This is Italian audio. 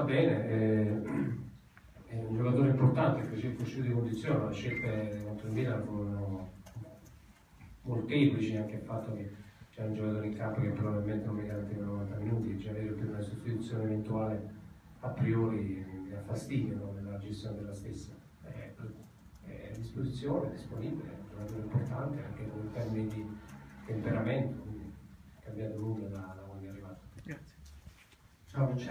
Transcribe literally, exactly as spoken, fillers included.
sta bene, è, è un giocatore importante, perché è uscito di condizione, le scelte contro il Milan furono molteplici, anche il fatto che c'era un giocatore in campo che probabilmente non mi garantiva novanta minuti, cioè avere più una sostituzione eventuale a priori mi dà fastidio, no, nella gestione della stessa. È, è a disposizione, è disponibile, è un giocatore importante anche in termini di temperamento, quindi è cambiato nulla da, da quando è arrivato. Grazie. Ciao,